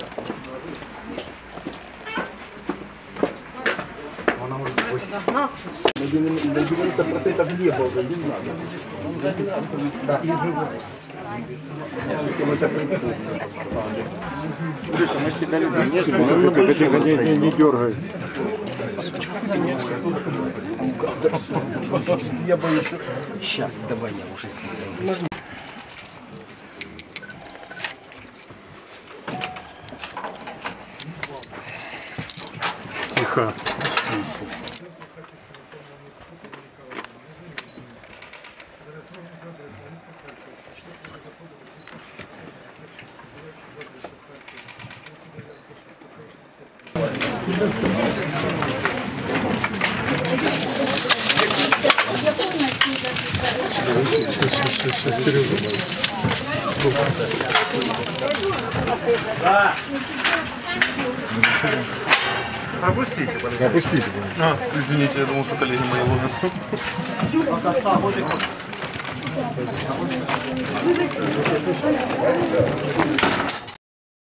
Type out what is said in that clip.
Она может быть. На 90% небо уже не надо. Да. И живой. Не дергай. Я боюсь. Сейчас, давай я уже сделаю. Тихо. Пропустите, пожалуйста. Опустите. А, извините, я думал, что коллеги мои ловят.